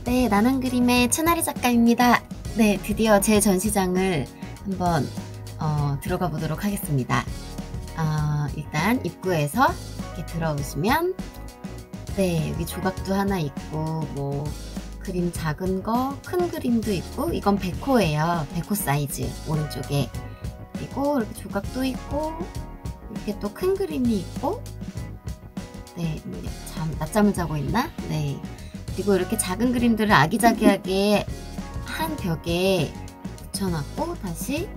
네, 나는 그림의 채나리 작가입니다. 네, 드디어 제 전시장을 한번 들어가 보도록 하겠습니다. 일단 입구에서 이렇게 들어오시면 네, 여기 조각도 하나 있고 뭐 그림 작은 거, 큰 그림도 있고 이건 백호예요. 백호 사이즈 오른쪽에. 그리고 이렇게 조각도 있고 이렇게 또 큰 그림이 있고 네, 낮잠을 자고 있나? 네. 그리고 이렇게 작은 그림들을 아기자기하게 한 벽에 붙여놨고 다시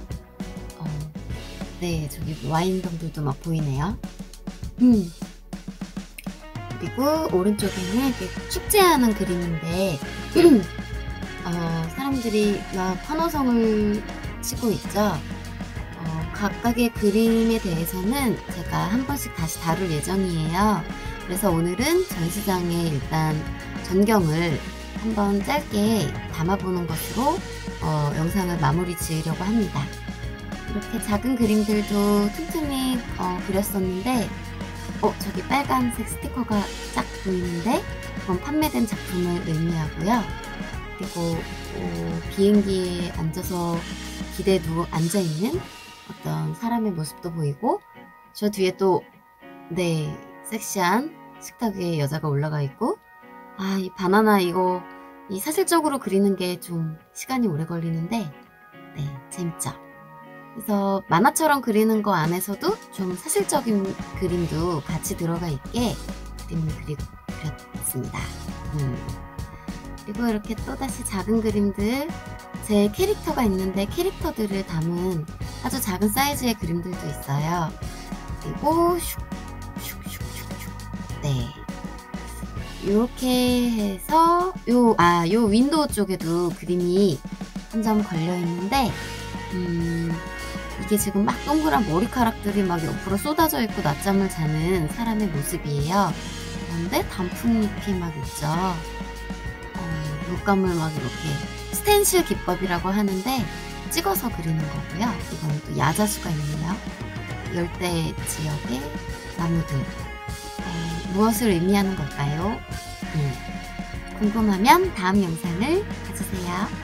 네, 저기 와인병들도 막 보이네요. 그리고 오른쪽에는 이렇게 축제하는 그림인데 사람들이 막 환호성을 치고 있죠. 각각의 그림에 대해서는 제가 한 번씩 다시 다룰 예정이에요. 그래서 오늘은 전시장의 일단 전경을 한번 짧게 담아보는 것으로 영상을 마무리 지으려고 합니다. 이렇게 작은 그림들도 틈틈이 그렸었는데 저기 빨간색 스티커가 쫙 보이는데 그건 판매된 작품을 의미하고요. 그리고 비행기에 앉아서 기대에 앉아있는 어떤 사람의 모습도 보이고 저 뒤에 또 네, 섹시한 식탁 위에 여자가 올라가 있고 이 바나나 이거 사실적으로 그리는 게 좀 시간이 오래 걸리는데 네, 재밌죠? 그래서 만화처럼 그리는 거 안에서도 좀 사실적인 그림도 같이 들어가 있게 그림을 그렸습니다. 그리고 이렇게 또다시 작은 그림들 제 캐릭터가 있는데 캐릭터들을 담은 아주 작은 사이즈의 그림들도 있어요. 그리고 슉슉슉슉 네, 이렇게 해서 요 윈도우 쪽에도 그림이 한 점 걸려 있는데 이게 지금 막 동그란 머리카락들이 막 옆으로 쏟아져 있고 낮잠을 자는 사람의 모습이에요. 그런데 단풍잎이 막 있죠. 물감을 막 이렇게 스텐실 기법이라고 하는데 찍어서 그리는 거고요. 이건 또 야자수가 있네요. 열대 지역의 나무들 무엇을 의미하는 걸까요? 궁금하면 다음 영상을 봐주세요.